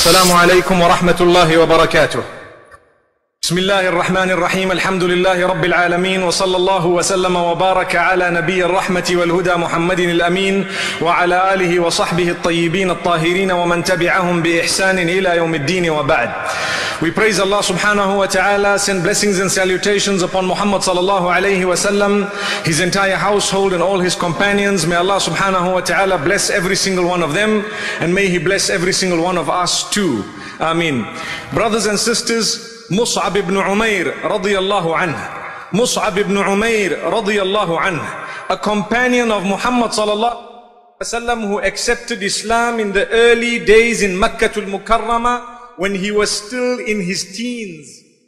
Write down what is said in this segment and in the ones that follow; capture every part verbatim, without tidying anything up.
السلام عليكم ورحمة الله وبركاته. بسم الله الرحمن الرحيم. الحمد لله رب العالمين، وصلى الله وسلم وبارك على نبي الرحمة والهدى محمد الأمين وعلى آله وصحبه الطيبين الطاهرين ومن تبعهم بإحسان إلى يوم الدين وبعد. We praise Allah subhanahu wa ta'ala, send blessings and salutations upon Muhammad sallallahu alayhi wa sallam, his entire household and all his companions. May Allah subhanahu wa ta'ala bless every single one of them, and may He bless every single one of us too. Ameen. Brothers and sisters, Mus'ab ibn Umair radiyallahu anhu, Mus'ab ibn Umair radiyallahu anhu, a companion of Muhammad sallallahu alayhi wa sallam who accepted Islam in the early days in Makkah al-Mukarramah, when he was still in his teens.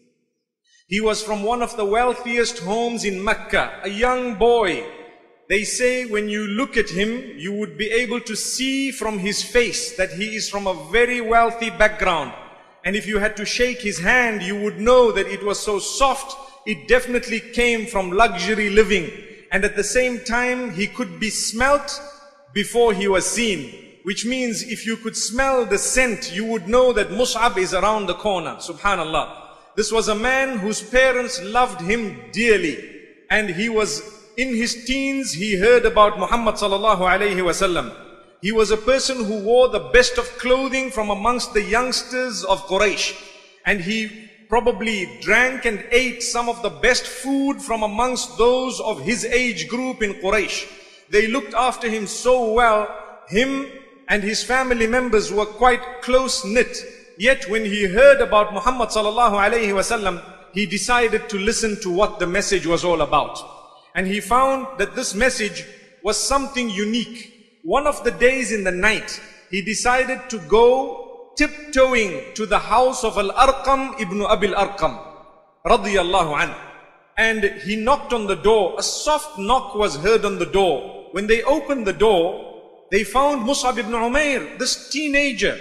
He was from one of the wealthiest homes in Mecca, a young boy. They say when you look at him, you would be able to see from his face that he is from a very wealthy background. And if you had to shake his hand, you would know that it was so soft, it definitely came from luxury living. And at the same time, he could be smelt before he was seen. Which means if you could smell the scent, you would know that Mus'ab is around the corner. Subhanallah. This was a man whose parents loved him dearly. And he was in his teens, he heard about Muhammad sallallahu alayhi wa sallam. He was a person who wore the best of clothing from amongst the youngsters of Quraysh. And he probably drank and ate some of the best food from amongst those of his age group in Quraysh. They looked after him so well. Him and his family members were quite close-knit. Yet when he heard about Muhammad sallallahu alayhi wa sallam, he decided to listen to what the message was all about. And he found that this message was something unique. One of the days in the night, he decided to go tiptoeing to the house of Al-Arqam ibn Abil Arqam radiyallahu anhu. And he knocked on the door. A soft knock was heard on the door. When they opened the door, they found Mus'ab ibn Umair, this teenager,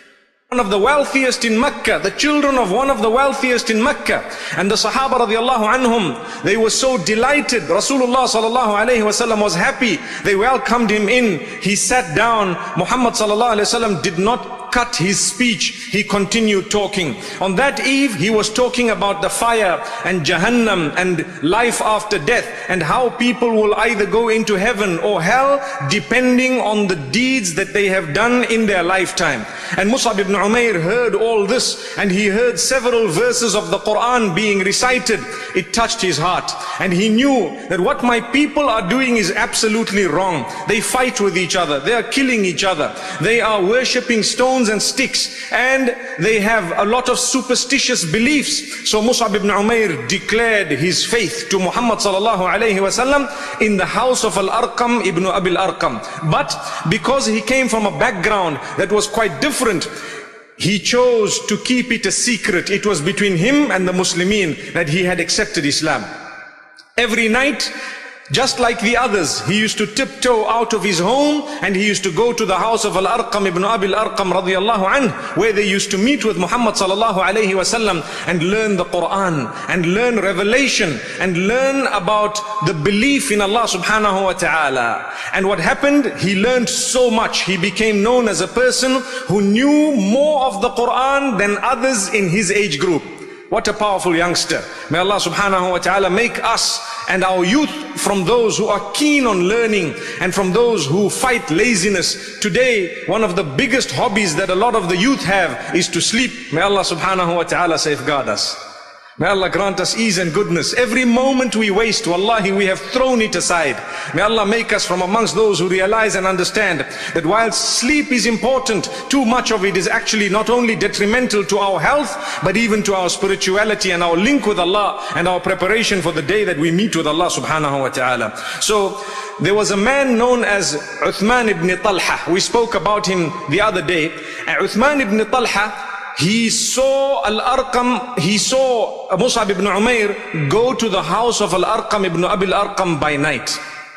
one of the wealthiest in Mecca, the children of one of the wealthiest in Mecca. And the Sahaba radiallahu anhum, they were so delighted. Rasulullah sallallahu alayhi wa sallam was happy. They welcomed him in. He sat down. Muhammad sallallahu alayhi wa sallam did not cut his speech. He continued talking. On that eve, he was talking about the fire and Jahannam and life after death, and how people will either go into heaven or hell depending on the deeds that they have done in their lifetime. And Mus'ab ibn Umair heard all this, and he heard several verses of the Quran being recited. It touched his heart, and he knew that what my people are doing is absolutely wrong. They fight with each other. They are killing each other. They are worshipping stones and sticks, and they have a lot of superstitious beliefs. So Mus'ab ibn Umair declared his faith to Muhammad sallallahu alayhi wa sallam in the house of Al-Arqam ibn Abil Arqam. But because he came from a background that was quite different, he chose to keep it a secret. It was between him and the Muslimin that he had accepted Islam. Every night, just like the others, he used to tiptoe out of his home, and he used to go to the house of Al-Arqam ibn Abil Arqam radiyallahu anhu, where they used to meet with Muhammad sallallahu alayhi wa sallam and learn the Quran and learn revelation and learn about the belief in Allah subhanahu wa ta'ala. And what happened? He learned so much. He became known as a person who knew more of the Quran than others in his age group. What a powerful youngster. May Allah subhanahu wa ta'ala make us and our youth from those who are keen on learning and from those who fight laziness. Today, one of the biggest hobbies that a lot of the youth have is to sleep. May Allah subhanahu wa ta'ala safeguard us. May Allah grant us ease and goodness. Every moment we waste, wallahi, we have thrown it aside. May Allah make us from amongst those who realize and understand that while sleep is important, too much of it is actually not only detrimental to our health, but even to our spirituality and our link with Allah and our preparation for the day that we meet with Allah subhanahu wa ta'ala. So there was a man known as Uthman ibn Talha. We spoke about him the other day. And Uthman ibn Talha, he saw Al-Arqam, he saw Mus'ab ibn Umair go to the house of Al-Arqam ibn Abil Arqam by night.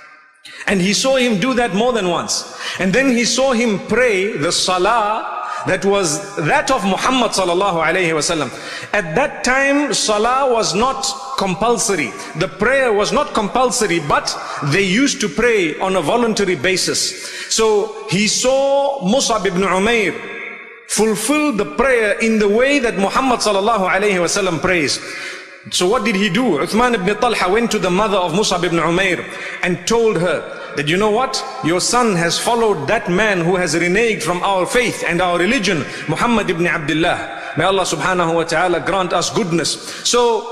And he saw him do that more than once. And then he saw him pray the salah that was that of Muhammad sallallahu alayhi wasallam. At that time, salah was not compulsory. The prayer was not compulsory, but they used to pray on a voluntary basis. So he saw Mus'ab ibn Umair fulfill the prayer in the way that Muhammad sallallahu alayhi wasallam prays. So what did he do? Uthman ibn Talha went to the mother of Mus'ab ibn Umair and told her that, you know what? Your son has followed that man who has reneged from our faith and our religion, Muhammad ibn Abdullah. May Allah subhanahu wa ta'ala grant us goodness. So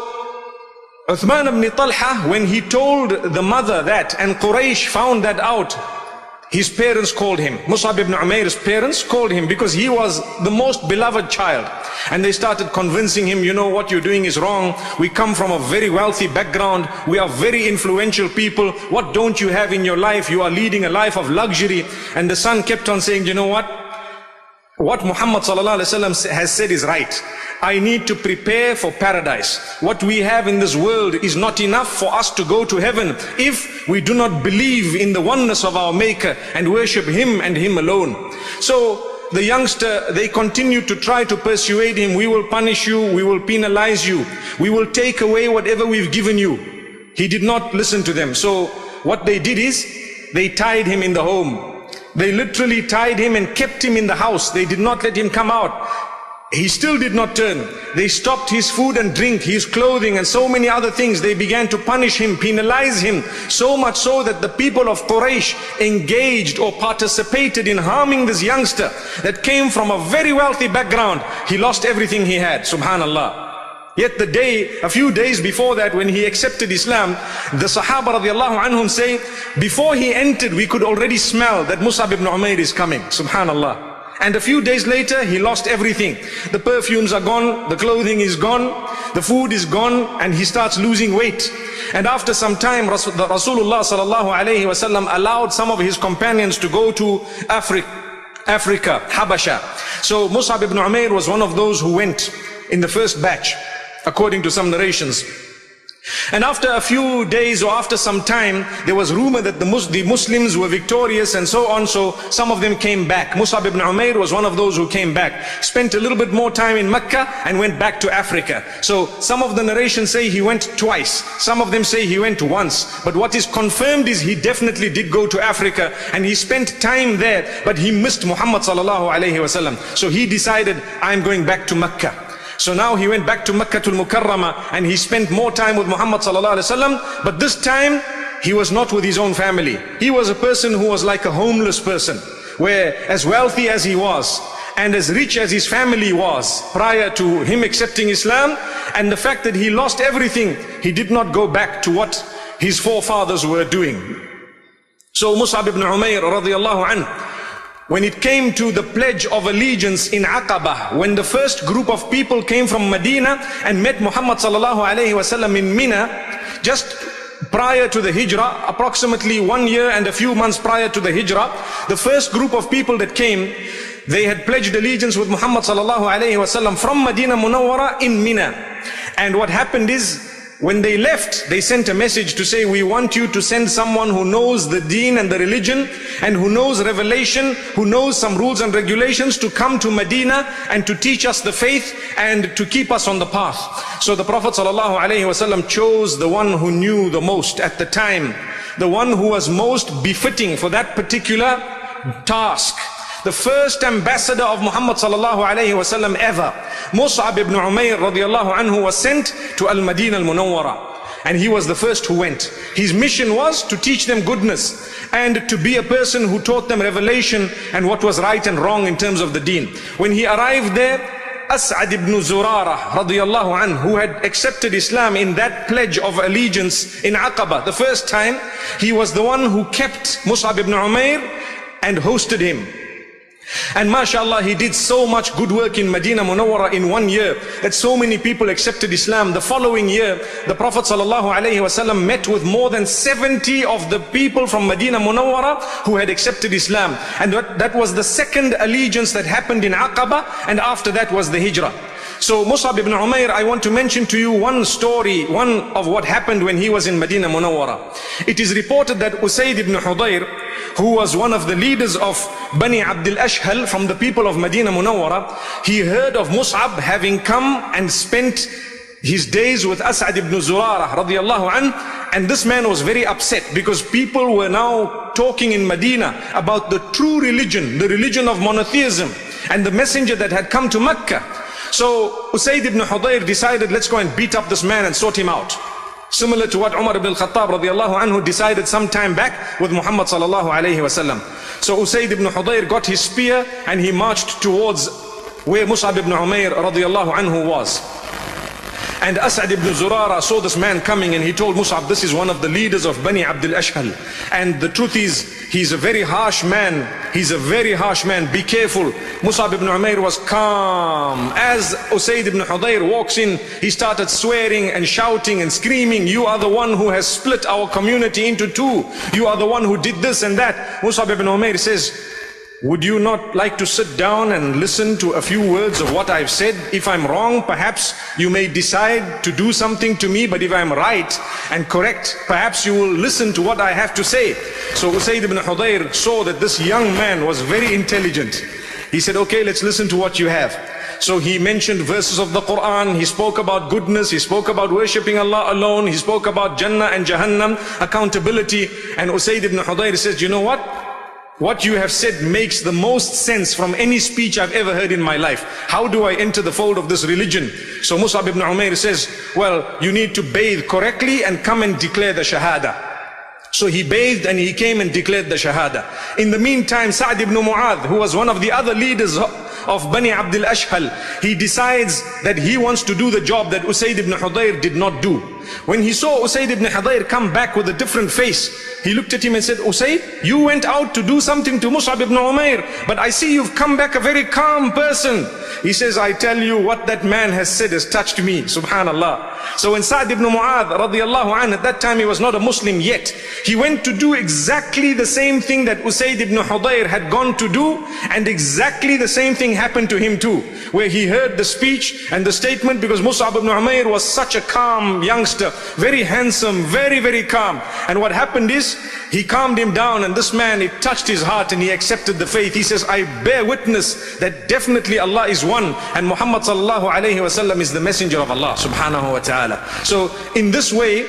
Uthman ibn Talha, when he told the mother that, and Quraysh found that out, his parents called him. Mus'ab ibn Umair's parents called him because he was the most beloved child. And they started convincing him, you know, what you're doing is wrong. We come from a very wealthy background. We are very influential people. What don't you have in your life? You are leading a life of luxury. And the son kept on saying, you know what? What Muhammad sallallahu alaihi wasallam has said is right. I need to prepare for paradise. What we have in this world is not enough for us to go to heaven if we do not believe in the oneness of our Maker and worship Him and Him alone. So the youngster, they continued to try to persuade him, we will punish you, we will penalize you, we will take away whatever we've given you. He did not listen to them. So what they did is, they tied him in the home. They literally tied him and kept him in the house. They did not let him come out. He still did not turn. They stopped his food and drink, his clothing and so many other things. They began to punish him, penalize him, so much so that the people of Quraysh engaged or participated in harming this youngster that came from a very wealthy background. He lost everything he had, subhanallah. Yet the day, a few days before that, when he accepted Islam, the Sahaba radiallahu anhum say, before he entered, we could already smell that Mus'ab ibn Umair is coming, subhanallah. And a few days later, he lost everything. The perfumes are gone, the clothing is gone, the food is gone, and he starts losing weight. And after some time, Rasul, the Rasulullah sallallahu alayhi wasallam allowed some of his companions to go to Afri Africa, Habasha. So Mus'ab ibn Umair was one of those who went in the first batch, according to some narrations. And after a few days or after some time, there was rumor that the, Mus the Muslims were victorious and so on. So some of them came back. Mus'ab ibn Umair was one of those who came back, spent a little bit more time in Mecca and went back to Africa. So some of the narrations say he went twice. Some of them say he went once. But what is confirmed is he definitely did go to Africa and he spent time there, but he missed Muhammad sallallahu alayhi wasallam. So he decided, I'm going back to Mecca. So now he went back to Makkatul Mukarramah and he spent more time with Muhammad sallallahu alaihi wasallam. But this time he was not with his own family. He was a person who was like a homeless person, where as wealthy as he was and as rich as his family was prior to him accepting Islam, and the fact that he lost everything, he did not go back to what his forefathers were doing. So Mus'ab ibn Umair radiyallahu anhu, when it came to the pledge of allegiance in Aqabah, when the first group of people came from Medina and met Muhammad sallallahu alayhi wasallam in Mina, just prior to the Hijrah, approximately one year and a few months prior to the Hijrah, the first group of people that came, they had pledged allegiance with Muhammad sallallahu alayhi wasallam from Medina Munawwara in Mina. And what happened is, when they left, they sent a message to say, we want you to send someone who knows the deen and the religion and who knows revelation, who knows some rules and regulations, to come to Medina and to teach us the faith and to keep us on the path. So the Prophet ﷺ chose the one who knew the most at the time, the one who was most befitting for that particular task. The first ambassador of Muhammad sallallahu alayhi wasallam ever, Mus'ab ibn Umair radiyallahu anhu, was sent to Al-Madinah Al-Munawwara. And he was the first who went. His mission was to teach them goodness and to be a person who taught them revelation and what was right and wrong in terms of the deen. When he arrived there, As'ad ibn Zurara radiyallahu anhu, who had accepted Islam in that pledge of allegiance in Aqabah the first time, he was the one who kept Mus'ab ibn Umair and hosted him. And mashallah, he did so much good work in Medina Munawwara in one year that so many people accepted Islam. The following year, the Prophet sallallahu alaihi wasallam met with more than seventy of the people from Medina Munawwara who had accepted Islam. And that, that was the second allegiance that happened in Aqabah, and after that was the Hijrah. So Mus'ab ibn Umair, I want to mention to you one story, one of what happened when he was in Medina Munawwara. It is reported that Usayd ibn Hudayr, who was one of the leaders of Bani Abdul Ashhal from the people of Medina Munawwara, he heard of Mus'ab having come and spent his days with As'ad ibn Zurara radiyallahu anhu, and this man was very upset because people were now talking in Medina about the true religion, the religion of monotheism. and the messenger that had come to Mecca. So Usayd ibn Hudayr decided, let's go and beat up this man and sort him out. Similar to what Umar ibn al-Khattab radiallahu anhu decided some time back with Muhammad sallallahu alayhi wasallam. So Usayd ibn Hudayr got his spear and he marched towards where Mus'ab ibn Umair radiallahu anhu was. And As'ad ibn Zurara saw this man coming and he told Mus'ab, this is one of the leaders of Bani Abdul Ashhal. And the truth is, he's a very harsh man. He's a very harsh man. Be careful. Mus'ab ibn Umair was calm. As Usayd ibn Hudayr walks in, he started swearing and shouting and screaming, you are the one who has split our community into two. You are the one who did this and that. Mus'ab ibn Umair says, would you not like to sit down and listen to a few words of what I've said? If I'm wrong, perhaps you may decide to do something to me, but if I'm right and correct, perhaps you will listen to what I have to say. So Usayd ibn Hudayr saw that this young man was very intelligent. He said, okay, let's listen to what you have. So he mentioned verses of the Quran, he spoke about goodness, he spoke about worshipping Allah alone, he spoke about Jannah and Jahannam, accountability. And Usayd ibn Hudayr says, you know what? What you have said makes the most sense from any speech I've ever heard in my life. How do I enter the fold of this religion? So Mus'ab ibn Umair says, well, you need to bathe correctly and come and declare the Shahada. So he bathed and he came and declared the Shahada. In the meantime, Sa'd ibn Mu'adh, who was one of the other leaders of Bani Abdul Ashhal, he decides that he wants to do the job that Usayd ibn Hudayr did not do. When he saw Usayd ibn Hudayr come back with a different face, he looked at him and said, Usayd, you went out to do something to Mus'ab ibn Umair, but I see you've come back a very calm person. He says, I tell you, what that man has said has touched me, subhanallah. So when Sa'd ibn Mu'adh radiallahu anhu, at that time he was not a Muslim yet, he went to do exactly the same thing that Usayd ibn Hudayr had gone to do, and exactly the same thing happened to him too, where he heard the speech and the statement, because Mus'ab ibn Umair was such a calm youngster, very handsome, very, very calm. And what happened is, he calmed him down, and this man, it touched his heart and he accepted the faith. He says, I bear witness that definitely Allah is one, and Muhammad sallallahu alayhi wasallam is the messenger of Allah subhanahu wa ta'ala. So in this way,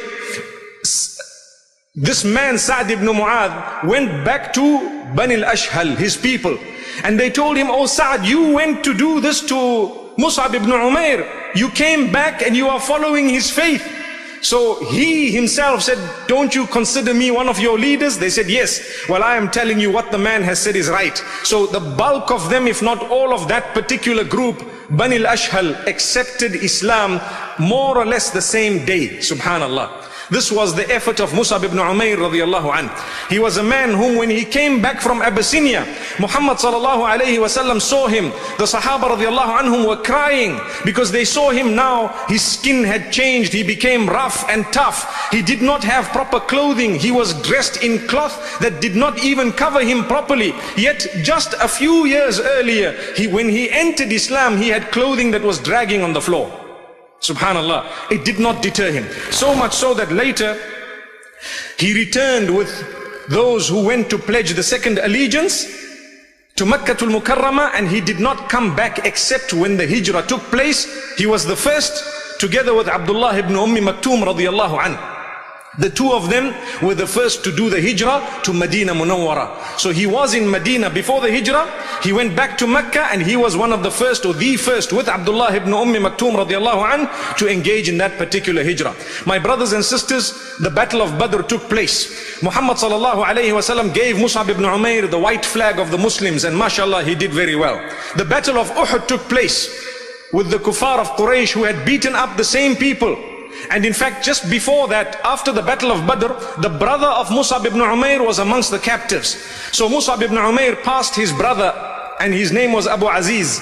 this man Sa'd ibn Mu'adh went back to Bani al-Ashhal, his people, and they told him, oh Sa'd, you went to do this to Mus'ab ibn Umair. You came back and you are following his faith. So he himself said, don't you consider me one of your leaders? They said, yes. Well, I am telling you what the man has said is right. So the bulk of them, if not all of that particular group, Bani al-Ashhal, accepted Islam more or less the same day. Subhanallah. This was the effort of Mus'ab ibn Umair radiallahu anhu. He was a man whom, when he came back from Abyssinia, Muhammad sallallahu alayhi wasallam saw him. The Sahaba radiallahu anhum were crying because they saw him now. His skin had changed. He became rough and tough. He did not have proper clothing. He was dressed in cloth that did not even cover him properly. Yet just a few years earlier, he, when he entered Islam, he had clothing that was dragging on the floor. Subhanallah, it did not deter him. So much so that later he returned with those who went to pledge the second allegiance to Makkatul Mukarramah, and he did not come back except when the hijrah took place. He was the first, together with Abdullah ibn Ummi Maktoum radiallahu anhu. The two of them were the first to do the hijrah to Medina Munawwara. So he was in Medina before the hijrah. He went back to Mecca, and he was one of the first, or the first, with Abdullah ibn Ummi Maktoum radiallahu anhu, to engage in that particular hijrah. My brothers and sisters, the battle of Badr took place. Muhammad sallallahu alayhi wasallam gave Mus'ab ibn Umair the white flag of the Muslims, and mashallah, he did very well. The battle of Uhud took place with the kuffar of Quraysh, who had beaten up the same people. And in fact, just before that, after the battle of Badr, the brother of Mus'ab ibn Umair was amongst the captives. So Mus'ab ibn Umair passed his brother, and his name was Abu Aziz.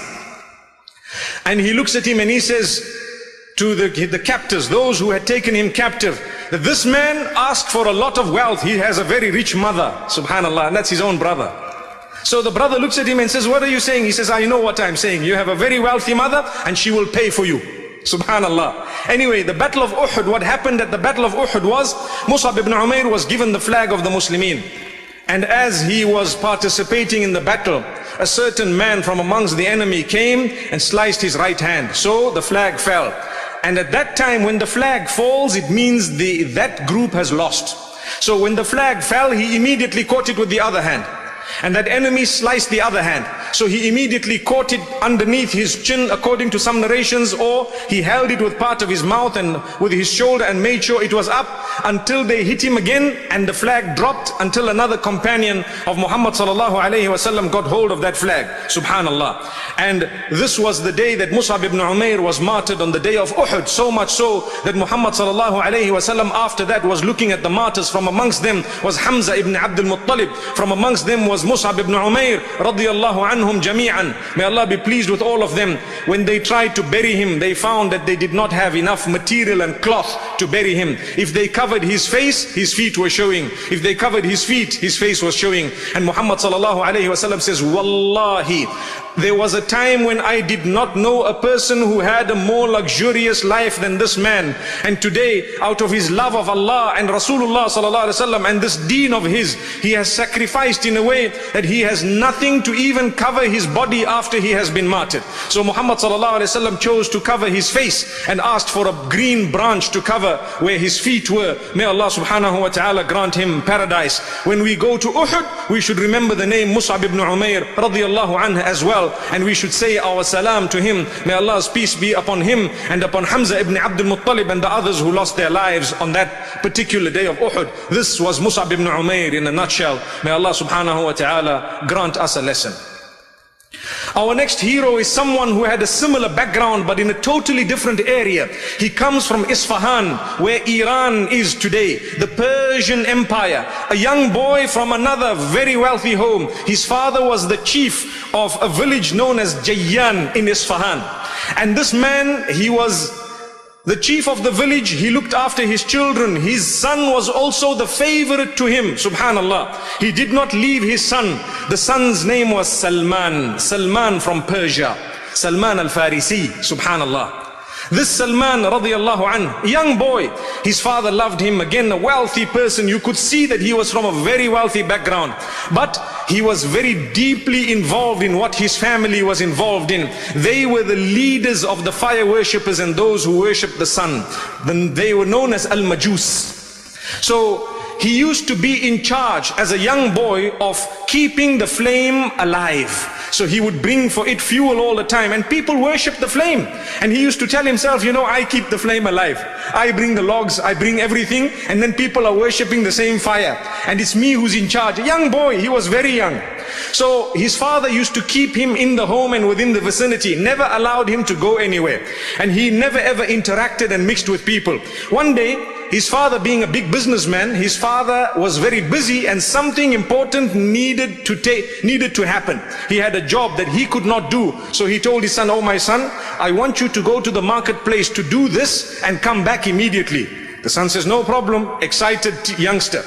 And he looks at him and he says to the, the captives, those who had taken him captive, that this man asked for a lot of wealth. He has a very rich mother, subhanallah, and that's his own brother. So the brother looks at him and says, what are you saying? He says, I know what I'm saying. You have a very wealthy mother, and she will pay for you. Subhanallah. Anyway, the battle of Uhud, what happened at the battle of Uhud was, Mus'ab ibn Umair was given the flag of the Muslimin. And as he was participating in the battle, a certain man from amongst the enemy came and sliced his right hand. So the flag fell. And at that time, when the flag falls, it means the, that group has lost. So when the flag fell, he immediately caught it with the other hand. And that enemy sliced the other hand. So he immediately caught it underneath his chin, according to some narrations, or he held it with part of his mouth and with his shoulder and made sure it was up until they hit him again, and the flag dropped until another companion of Muhammad sallallahu alaihi wasallam got hold of that flag. Subhanallah. And this was the day that Mus'ab ibn Umair was martyred, on the day of Uhud, so much so that Muhammad sallallahu alaihi wasallam after that was looking at the martyrs. From amongst them was Hamza ibn Abdul Muttalib, from amongst them was Mus'ab ibn Umair radiyallahu anhum jami'an. May Allah be pleased with all of them. When they tried to bury him, they found that they did not have enough material and cloth to bury him. If they covered his face, his feet were showing. If they covered his feet, his face was showing. And Muhammad sallallahu alaihi wasallam says, Wallahi, there was a time when I did not know a person who had a more luxurious life than this man. And today, out of his love of Allah and Rasulullah sallallahu alaihi wasallam and this deen of his, he has sacrificed in a way that he has nothing to even cover his body after he has been martyred. So Muhammad sallallahu alaihi wasallam chose to cover his face and asked for a green branch to cover where his feet were. May Allah subhanahu wa ta'ala grant him paradise. When we go to Uhud, we should remember the name Mus'ab ibn Umair radiyallahu anhu as well. And we should say our salam to him. May Allah's peace be upon him and upon Hamza ibn Abdul Muttalib and the others who lost their lives on that particular day of Uhud. This was Mus'ab ibn Umair in a nutshell. May Allah subhanahu wa ta'ala grant us a lesson. Our next hero is someone who had a similar background but in a totally different area. He comes from Isfahan, where Iran is today, the Persian Empire. A young boy from another very wealthy home. His father was the chief of a village known as Jayyan in Isfahan. And this man, he was the chief of the village. He looked after his children. His son was also the favorite to him. Subhanallah. He did not leave his son. The son's name was Salman. Salman from Persia. Salman al-Farisi. Subhanallah. This Salman radiallahu anhu, young boy, his father loved him. Again, a wealthy person. You could see that he was from a very wealthy background. But he was very deeply involved in what his family was involved in. They were the leaders of the fire worshippers and those who worshipped the sun. Then they were known as Al-Majus. So he used to be in charge as a young boy of keeping the flame alive. So he would bring for it fuel all the time, and people worshipped the flame. And he used to tell himself, you know, I keep the flame alive. I bring the logs, I bring everything, and then people are worshipping the same fire. And it's me who's in charge. A young boy, he was very young. So his father used to keep him in the home and within the vicinity, never allowed him to go anywhere. And he never ever interacted and mixed with people. One day, his father being a big businessman, his father was very busy and something important needed to take, needed to happen. He had a job that he could not do. So he told his son, oh my son, I want you to go to the marketplace to do this and come back immediately. The son says, no problem, excited youngster.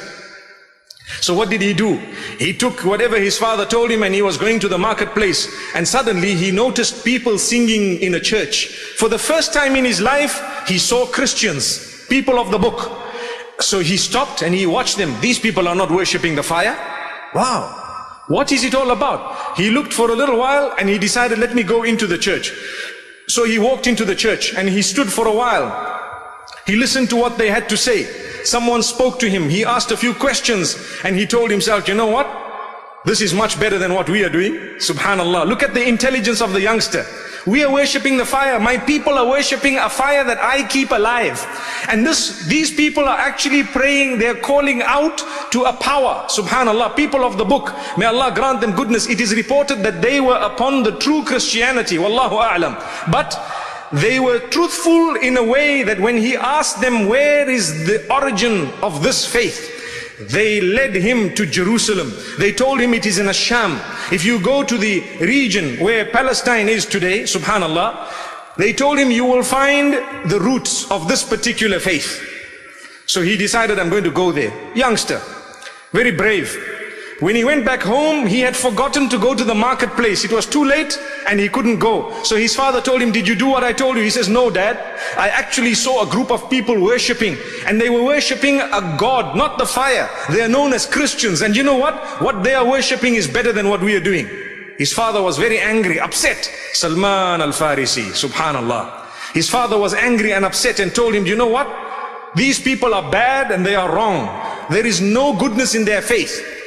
So what did he do? He took whatever his father told him and he was going to the marketplace. And suddenly he noticed people singing in a church. For the first time in his life, he saw Christians, people of the book. So he stopped and he watched them. These people are not worshipping the fire. Wow. What is it all about? He looked for a little while and he decided, let me go into the church. So he walked into the church and he stood for a while. He listened to what they had to say. Someone spoke to him. He asked a few questions and he told himself, you know what? This is much better than what we are doing. Subhanallah. Look at the intelligence of the youngster. We are worshipping the fire. My people are worshipping a fire that I keep alive. And this, these people are actually praying. They're calling out to a power. Subhanallah. People of the book. May Allah grant them goodness. It is reported that they were upon the true Christianity. Wallahu a'lam. But they were truthful in a way that when he asked them, where is the origin of this faith? They led him to Jerusalem. They told him it is in Asham. If you go to the region where Palestine is today, subhanallah, they told him you will find the roots of this particular faith. So he decided, I'm going to go there. Youngster, very brave. When he went back home, he had forgotten to go to the marketplace. It was too late and he couldn't go. So his father told him, did you do what I told you? He says, no, Dad. I actually saw a group of people worshipping, and they were worshipping a god, not the fire. They are known as Christians. And you know what? What they are worshipping is better than what we are doing. His father was very angry, upset. Salman al-Farisi, subhanallah. His father was angry and upset and told him, you know what? These people are bad and they are wrong. There is no goodness in their faith.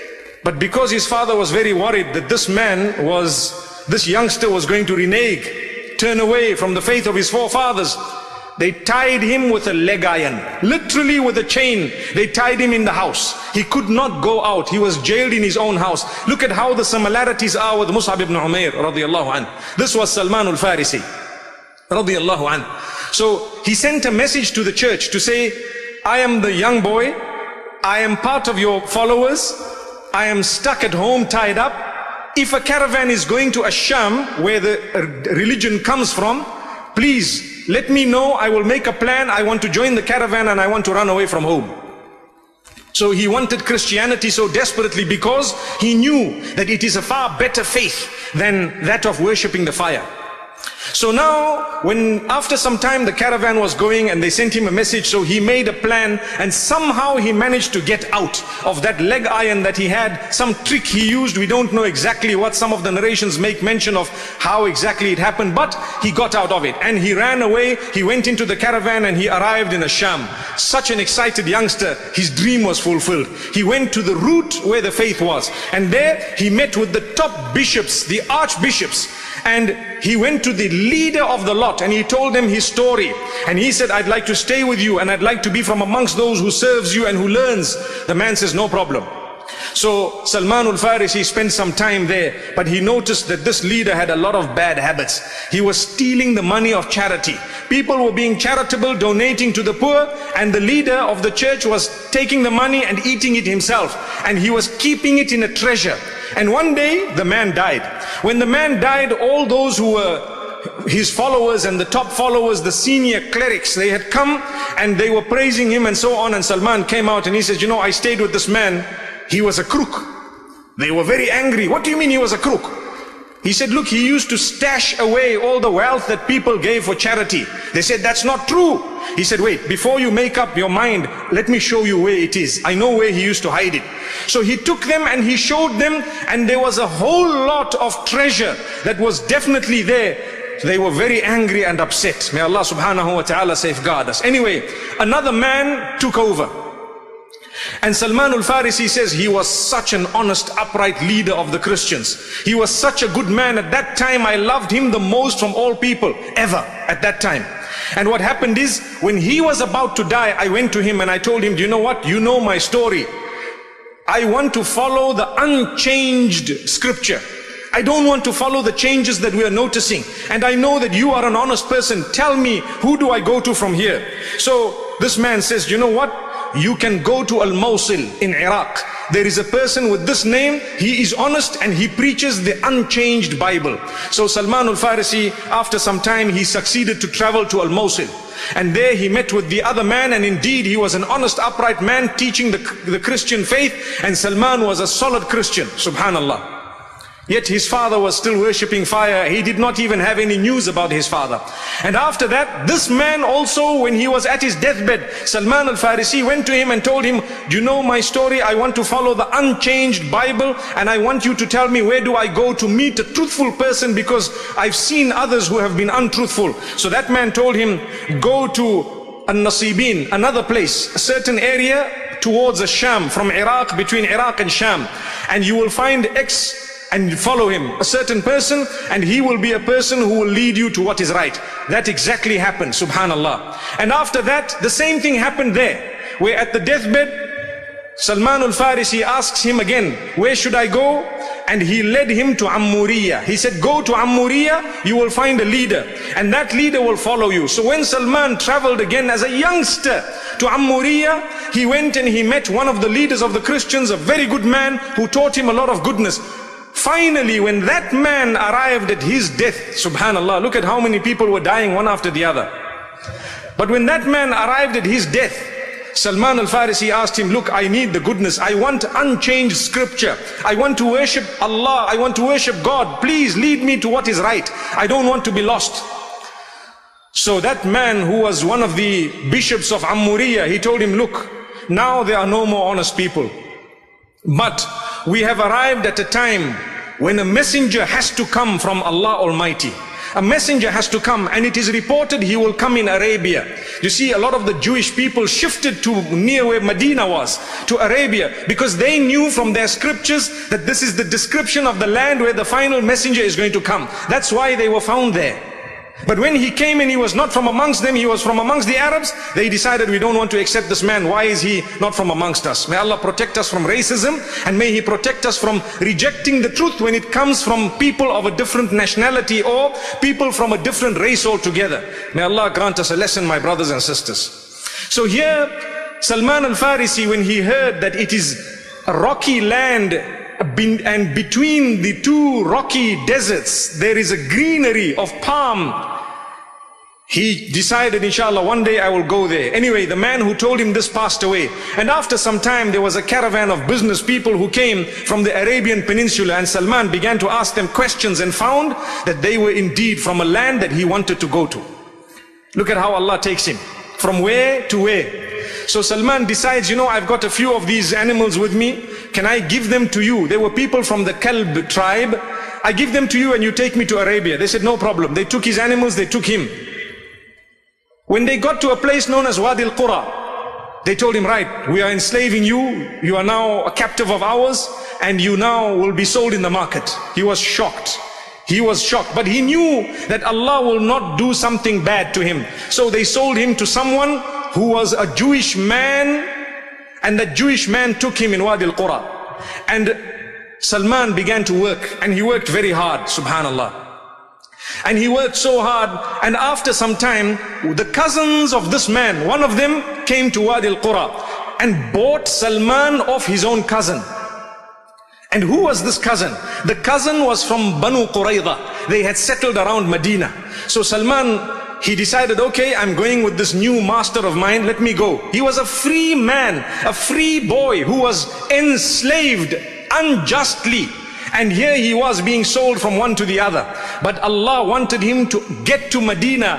But because his father was very worried that this man was, this youngster was going to renege, turn away from the faith of his forefathers, they tied him with a leg iron, literally with a chain. They tied him in the house. He could not go out. He was jailed in his own house. Look at how the similarities are with Mus'ab ibn Umair radiyallahu anhu. This was Salman al-Farisi radiyallahu anhu. So he sent a message to the church to say, I am the young boy. I am part of your followers. I am stuck at home, tied up. If a caravan is going to Asham, where the religion comes from, please let me know. I will make a plan. I want to join the caravan and I want to run away from home. So he wanted Christianity so desperately because he knew that it is a far better faith than that of worshipping the fire. So now, when after some time the caravan was going and they sent him a message, so he made a plan and somehow he managed to get out of that leg iron that he had. Some trick he used, we don't know exactly what. Some of the narrations make mention of how exactly it happened, but he got out of it and he ran away. He went into the caravan and he arrived in Asham. Such an excited youngster, his dream was fulfilled. He went to the root where the faith was, and there he met with the top bishops, the archbishops, and he went to the leader of the lot and he told them his story, and he said, I'd like to stay with you and I'd like to be from amongst those who serves you and who learns. The man says, no problem. So Salman al-Farisi spent some time there, but he noticed that this leader had a lot of bad habits. He was stealing the money of charity. People were being charitable, donating to the poor, and the leader of the church was taking the money and eating it himself, and he was keeping it in a treasure. And one day the man died. When the man died, all those who were his followers and the top followers, the senior clerics, they had come and they were praising him and so on. And Salman came out and he said, you know, I stayed with this man. He was a crook. They were very angry. What do you mean he was a crook? He said, look, he used to stash away all the wealth that people gave for charity. They said, that's not true. He said, wait, before you make up your mind, let me show you where it is. I know where he used to hide it. So he took them and he showed them, and there was a whole lot of treasure that was definitely there. They were very angry and upset. May Allah subhanahu wa ta'ala safeguard us. Anyway, another man took over. And Salman al-Farisi says he was such an honest, upright leader of the Christians. He was such a good man. At that time, I loved him the most from all people ever at that time. And what happened is, when he was about to die, I went to him and I told him, do you know what? You know my story. I want to follow the unchanged scripture. I don't want to follow the changes that we are noticing. And I know that you are an honest person. Tell me, who do I go to from here? So this man says, you know what? You can go to Al-Mosul in Iraq. There is a person with this name. He is honest and he preaches the unchanged Bible. So Salman al-Farisi, after some time, he succeeded to travel to Al-Mosul. And there he met with the other man, and indeed he was an honest, upright man teaching the, the Christian faith. And Salman was a solid Christian, subhanallah. Yet his father was still worshipping fire. He did not even have any news about his father. And after that, this man also, when he was at his deathbed, Salman al-Farisi went to him and told him, do you know my story? I want to follow the unchanged Bible, and I want you to tell me, where do I go to meet a truthful person, because I've seen others who have been untruthful. So that man told him, go to An-Nasibin, another place, a certain area towards the Sham, from Iraq, between Iraq and Sham, and you will find X, and follow him, a certain person, and he will be a person who will lead you to what is right. That exactly happened, subhanallah. And after that, the same thing happened there, where at the deathbed, Salman al-Farisi asks him again, where should I go? And he led him to Ammuriya. He said, go to Ammuriya, you will find a leader, and that leader will follow you. So when Salman traveled again as a youngster to Ammuriya, he went and he met one of the leaders of the Christians, a very good man who taught him a lot of goodness. Finally, when that man arrived at his death, subhanallah, look at how many people were dying one after the other. But when that man arrived at his death, Salman al-Farisi asked him, look, I need the goodness. I want unchanged scripture. I want to worship Allah. I want to worship God. Please lead me to what is right. I don't want to be lost. So that man, who was one of the bishops of Ammuriya, he told him, look, now there are no more honest people. But we have arrived at a time when a messenger has to come from Allah Almighty. A messenger has to come, and it is reported he will come in Arabia. You see, a lot of the Jewish people shifted to near where Medina was, to Arabia, because they knew from their scriptures that this is the description of the land where the final messenger is going to come. That's why they were found there. But when he came and he was not from amongst them, he was from amongst the Arabs, they decided, we don't want to accept this man. Why is he not from amongst us? May Allah protect us from racism, and may He protect us from rejecting the truth when it comes from people of a different nationality or people from a different race altogether. May Allah grant us a lesson, my brothers and sisters. So here, Salman al-Farisi, when he heard that it is a rocky land, and between the two rocky deserts there is a greenery of palm, he decided, inshallah, one day I will go there. Anyway, the man who told him this passed away, and after some time there was a caravan of business people who came from the Arabian Peninsula, and Salman began to ask them questions and found that they were indeed from a land that he wanted to go to. Look at how Allah takes him from where to where. So Salman decides, you know, I've got a few of these animals with me. Can I give them to you? They were people from the Kalb tribe. I give them to you and you take me to Arabia. They said, no problem. They took his animals, they took him. When they got to a place known as Wadi al-Qura, they told him, right, we are enslaving you. You are now a captive of ours, and you now will be sold in the market. He was shocked. He was shocked, but he knew that Allah will not do something bad to him. So they sold him to someone who was a Jewish man, and that Jewish man took him in Wadi al-Qura. And Salman began to work, and he worked very hard, subhanallah. And he worked so hard, and after some time, the cousins of this man, one of them came to Wadi al-Qura and bought Salman off his own cousin. And who was this cousin? The cousin was from Banu Qurayza. They had settled around Medina. So Salman, he decided, okay, I'm going with this new master of mine, let me go. He was a free man, a free boy who was enslaved unjustly. And here he was being sold from one to the other. But Allah wanted him to get to Medina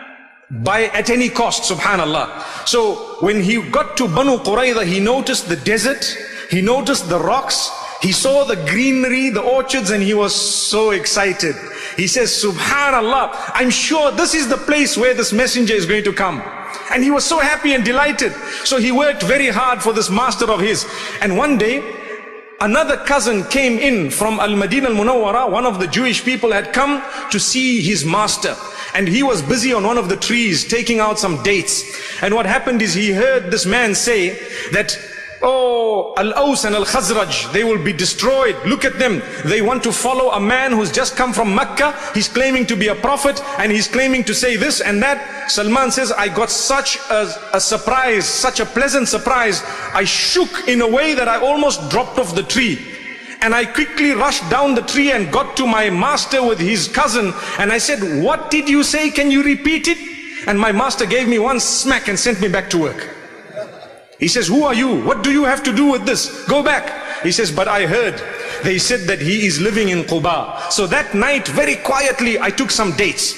by at any cost, subhanallah. So when he got to Banu Qurayza, he noticed the desert, he noticed the rocks, he saw the greenery, the orchards, and he was so excited. He says, subhanallah, I'm sure this is the place where this messenger is going to come. And he was so happy and delighted. So he worked very hard for this master of his. And one day, another cousin came in from Al-Madinah Al-Munawwara. One of the Jewish people had come to see his master. And he was busy on one of the trees taking out some dates. And what happened is he heard this man say that, oh, Al-Aws and Al-Khazraj, they will be destroyed. Look at them. They want to follow a man who's just come from Mecca. He's claiming to be a prophet, and he's claiming to say this and that. Salman says, I got such a, a surprise, such a pleasant surprise. I shook in a way that I almost dropped off the tree. And I quickly rushed down the tree and got to my master with his cousin. And I said, what did you say? Can you repeat it? And my master gave me one smack and sent me back to work. He says, who are you? What do you have to do with this? Go back. He says, but I heard. They said that he is living in Quba. So that night, very quietly, I took some dates.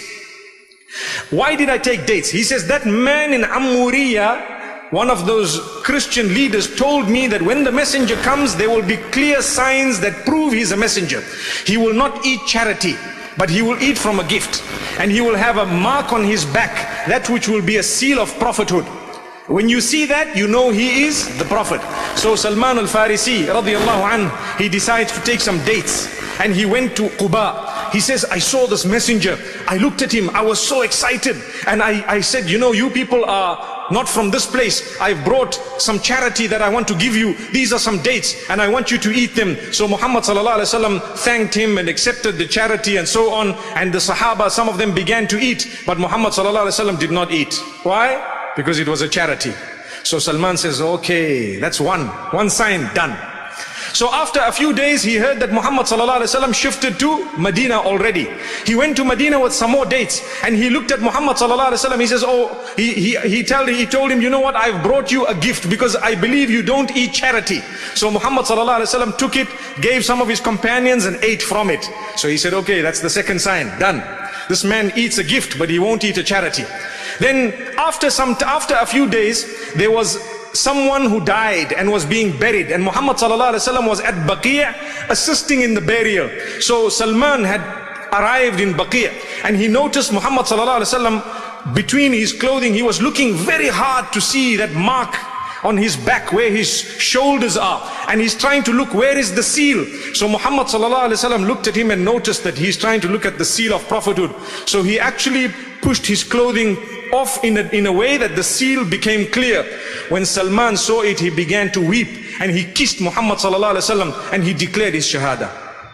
Why did I take dates? He says, that man in Amuriya, one of those Christian leaders, told me that when the messenger comes, there will be clear signs that prove he's a messenger. He will not eat charity, but he will eat from a gift. And he will have a mark on his back, that which will be a seal of prophethood. When you see that, you know he is the Prophet. So Salman al-Farisi, radiallahu anhu, he decides to take some dates. And he went to Quba. He says, I saw this messenger. I looked at him. I was so excited. And I, I said, you know, you people are not from this place. I've brought some charity that I want to give you. These are some dates, and I want you to eat them. So Muhammad sallallahu alaihi wasallam thanked him and accepted the charity and so on. And the Sahaba, some of them began to eat. But Muhammad sallallahu alaihi wasallam did not eat. Why? Because it was a charity. So Salman says, okay, that's one. One sign, done. So after a few days, he heard that Muhammad sallallahu alaihi wasallam shifted to Medina already. He went to Medina with some more dates, and he looked at Muhammad sallallahu alaihi wasallam. He says, oh, he, he, he, told, he told him, you know what, I've brought you a gift because I believe you don't eat charity. So Muhammad sallallahu alaihi wasallam took it, gave some of his companions and ate from it. So he said, okay, that's the second sign, done. This man eats a gift, but he won't eat a charity. Then after some, after a few days, there was someone who died and was being buried, and Muhammad sallallahu alaihi wasallam was at Baqi' assisting in the burial. So Salman had arrived in Baqi', and he noticed Muhammad sallallahu alaihi wasallam between his clothing. He was looking very hard to see that mark on his back where his shoulders are, and he's trying to look, where is the seal? So Muhammad sallallahu alaihi wasallam looked at him and noticed that he's trying to look at the seal of prophethood. So he actually pushed his clothing off in a, in a way that the seal became clear. When Salman saw it, he began to weep, and he kissed Muhammad sallallahu alaihi wasallam, and he declared his shahada.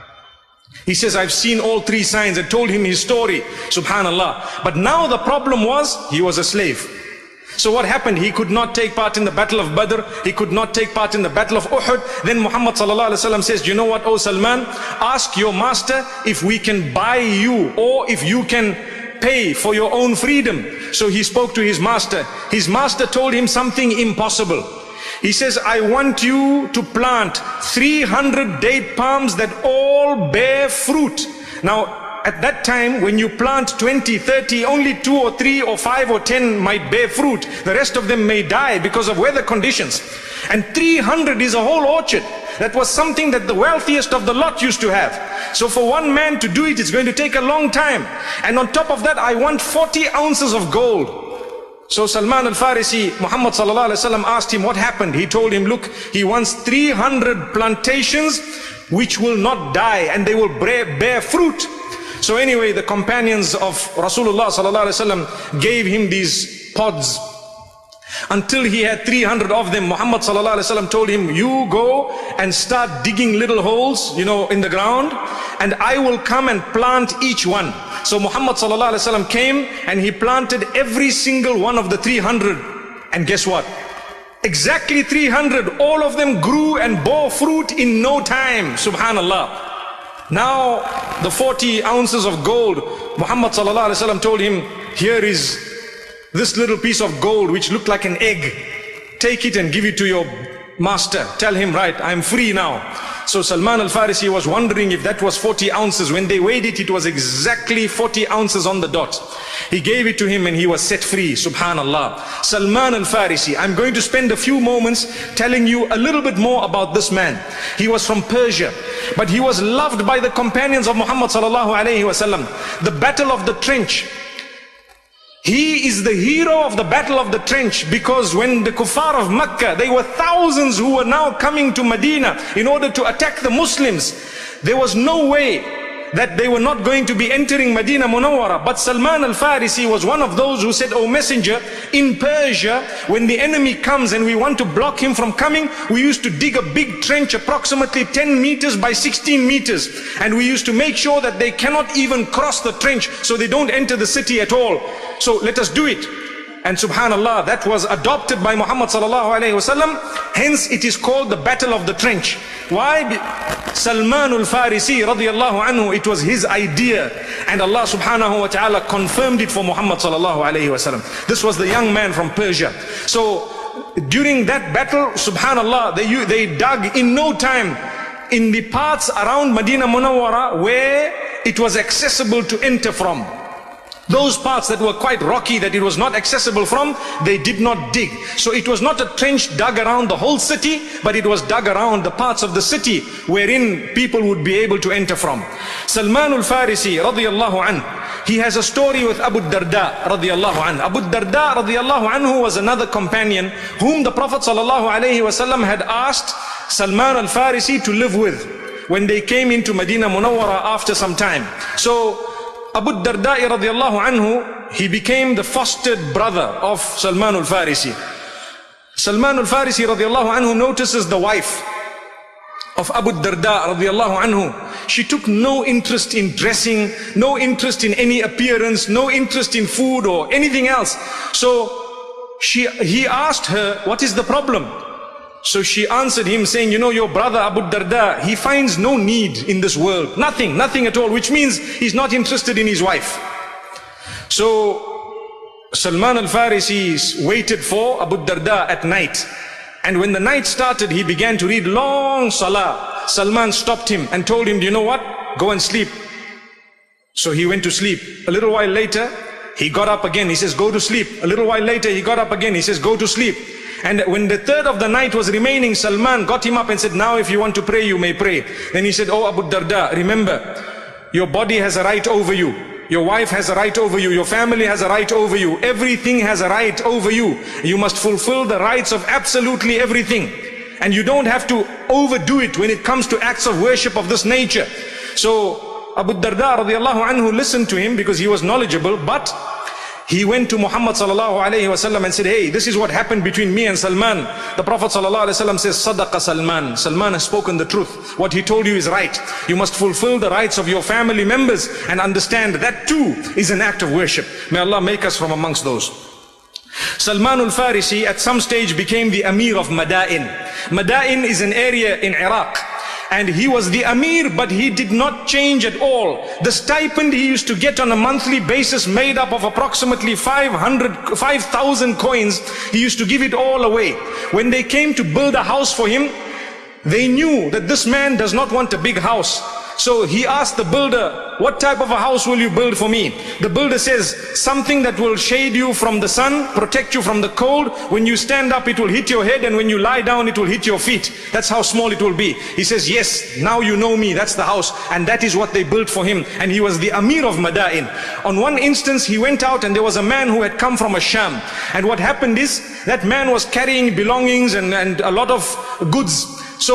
He says, I've seen all three signs, and told him his story, subhanallah. But now the problem was, he was a slave. So what happened? He could not take part in the battle of Badr. He could not take part in the battle of Uhud. Then Muhammad sallallahu alaihi wasallam says, you know what, oh Salman, ask your master if we can buy you, or if you can pay for your own freedom. So he spoke to his master. His master told him something impossible. He says, I want you to plant three hundred date palms that all bear fruit. Now, at that time, when you plant twenty, thirty, only two or three or five or ten might bear fruit. The rest of them may die because of weather conditions. And three hundred is a whole orchard. That was something that the wealthiest of the lot used to have. So for one man to do it, it's going to take a long time. And on top of that, I want forty ounces of gold. So Salman al-Farisi, Muhammad sallallahu alaihi wasallam asked him what happened. He told him, look, he wants three hundred plantations which will not die, and they will bear, bear fruit. So anyway, the companions of Rasulullah sallallahu alaihi wasallam gave him these pods until he had three hundred of them. Muhammad sallallahu alaihi wasallam told him, you go and start digging little holes, you know, in the ground, and I will come and plant each one. So Muhammad sallallahu alaihi wasallam came and he planted every single one of the three hundred. And guess what? Exactly three hundred. All of them grew and bore fruit in no time. Subhanallah. Now the forty ounces of gold, Muhammad sallallahu alaihi wasallam told him, here is this little piece of gold which looked like an egg. Take it and give it to your master. Tell him, right, I'm free now. So Salman al-Farisi was wondering if that was forty ounces. When they weighed it, it was exactly forty ounces on the dot. He gave it to him and he was set free. Subhanallah. Salman al-Farisi. I'm going to spend a few moments telling you a little bit more about this man. He was from Persia, but he was loved by the companions of Muhammad sallallahu alaihi wasallam. The Battle of the Trench. He is the hero of the Battle of the Trench, because when the kuffar of Mecca, they were thousands who were now coming to Medina in order to attack the Muslims. There was no way that they were not going to be entering Medina Munawwara. But Salman al-Farisi was one of those who said, oh messenger, in Persia, when the enemy comes and we want to block him from coming, we used to dig a big trench approximately ten meters by sixteen meters. And we used to make sure that they cannot even cross the trench, so they don't enter the city at all. So let us do it. And subhanallah, that was adopted by Muhammad sallallahu alaihi wasallam. Hence it is called the Battle of the Trench. Why? Salman al-Farisi radiyallahu anhu, it was his idea, and Allah subhanahu wa ta'ala confirmed it for Muhammad sallallahu alaihi wasallam. This was the young man from Persia. So during that battle, subhanallah, they, they dug in no time in the parts around Medina Munawwara where it was accessible to enter from. Those parts that were quite rocky, that it was not accessible from, they did not dig. So it was not a trench dug around the whole city, but it was dug around the parts of the city wherein people would be able to enter from. Salman al-Farisi radiyallahu anhu, he has a story with Abu Darda radiyallahu anhu. Abu Darda radiyallahu anhu was another companion whom the Prophet sallallahu alaihi wasallam had asked Salman al-Farisi to live with when they came into Medina Munawwara after some time. So Abu Darda radiyallahu anhu, he became the fostered brother of Salman al-Farisi. Salman al-Farisi radiyallahu anhu notices the wife of Abu Darda radiyallahu anhu. She took no interest in dressing, no interest in any appearance, no interest in food or anything else. So she, he asked her, what is the problem? So she answered him saying, you know, your brother Abu Darda, he finds no need in this world. Nothing, nothing at all, which means he's not interested in his wife. So Salman al-Farisi waited for Abu Darda at night. And when the night started, he began to read long salah. Salman stopped him and told him, do you know what? Go and sleep. So he went to sleep. A little while later, he got up again. He says, go to sleep. A little while later, he got up again. He says, go to sleep. And when the third of the night was remaining, Salman got him up and said, now if you want to pray, you may pray. Then he said, oh Abu Darda, remember, Your body has a right over you. Your wife has a right over you. Your family has a right over you. Everything has a right over you. You must fulfill the rights of absolutely everything. And you don't have to overdo it when it comes to acts of worship of this nature. So Abu Darda radiallahu anhu listened to him because he was knowledgeable, but he went to Muhammad sallallahu alayhi wasallam and said, hey, this is what happened between me and Salman. The Prophet sallallahu alayhi wasallam says, Sadaqa Salman. Salman has spoken the truth. What he told you is right. You must fulfill the rights of your family members and understand that too is an act of worship. May Allah make us from amongst those. Salman al-Farisi at some stage became the Amir of Madain. Madain is an area in Iraq. And he was the Amir, but he did not change at all. The stipend he used to get on a monthly basis made up of approximately five hundred, five thousand coins. He used to give it all away. When they came to build a house for him, they knew that this man does not want a big house. So he asked the builder, what type of a house will you build for me? The builder says, something that will shade you from the sun, protect you from the cold. When you stand up, it will hit your head, and when you lie down, it will hit your feet. That's how small it will be. He says, yes, now you know me, that's the house. And that is what they built for him. And he was the Amir of Madain. On one instance, he went out and there was a man who had come from Asham. And what happened is, that man was carrying belongings and, and a lot of goods.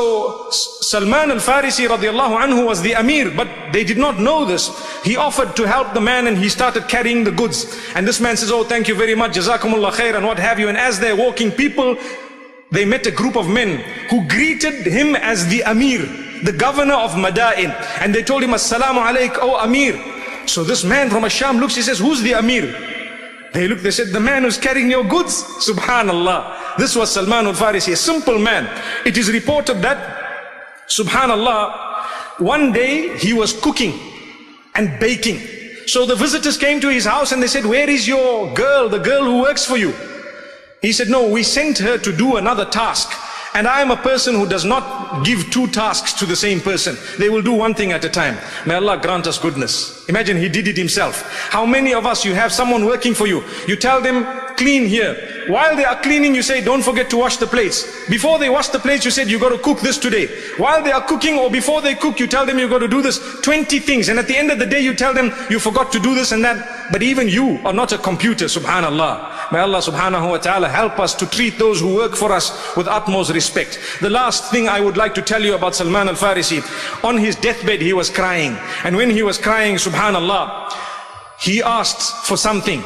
So Salman al-Farisi radiallahu anhu was the Amir, but they did not know this. He offered to help the man and he started carrying the goods. And this man says, oh, thank you very much, Jazakumullah khair, and what have you. And as they're walking, people, they met a group of men who greeted him as the Amir, the governor of Madain. And they told him, Assalamu alayk, oh Amir. So this man from Asham looks, he says, who's the Amir? They looked, they said, the man who's carrying your goods. Subhanallah. This was Salman al-Farisi, a simple man. It is reported that, subhanallah, one day he was cooking and baking. So the visitors came to his house and they said, where is your girl, the girl who works for you? He said, no, we sent her to do another task. And I am a person who does not give two tasks to the same person. They will do one thing at a time. May Allah grant us goodness. Imagine he did it himself. How many of us, you have someone working for you. You tell them, clean here. While they are cleaning, you say, don't forget to wash the plates. Before they wash the plates, you said, you got to cook this today. While they are cooking or before they cook, you tell them you got to do this. twenty things. And at the end of the day, you tell them you forgot to do this and that. But even you are not a computer, subhanallah. May Allah subhanahu wa ta'ala help us to treat those who work for us with utmost respect. The last thing I would like to tell you about Salman al-Farisi. On his deathbed, he was crying. And when he was crying, subhanallah, he asked for something.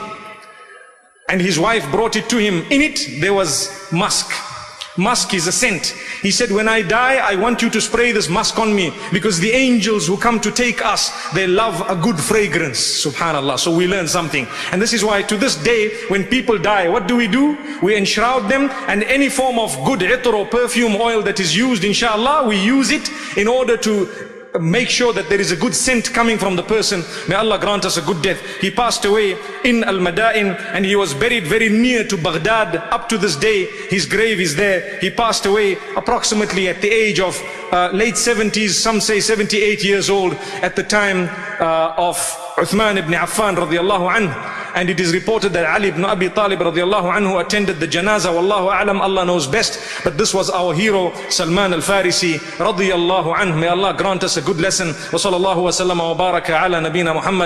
And his wife brought it to him. In it, there was musk. Musk is a scent. He said, when I die, I want you to spray this musk on me, because the angels who come to take us, they love a good fragrance. Subhanallah. So we learn something. And this is why to this day, when people die, what do we do? We enshroud them, and any form of good itar or perfume oil that is used, inshallah, we use it in order to make sure that there is a good scent coming from the person. May Allah grant us a good death. He passed away in Al-Madain, and he was buried very near to Baghdad. Up to this day, his grave is there. He passed away approximately at the age of uh, late seventies, some say seventy-eight years old, at the time uh, of Uthman ibn Affan radiallahu anhu. And it is reported that Ali ibn Abi Talib radiallahu anhu attended the janazah. Wallahu a'lam, Allah knows best. But this was our hero, Salman al-Farisi radiallahu anhu. May Allah grant us a good lesson. Wa sallallahu wa sallam wa baraka ala nabina Muhammad.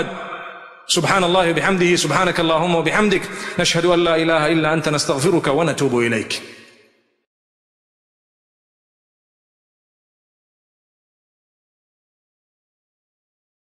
Subhanallah wa bihamdihi, subhanakallahumma wa bihamdik. Nashhadu an la ilaha illa anta nastaghfiruka wa natubu ilayk.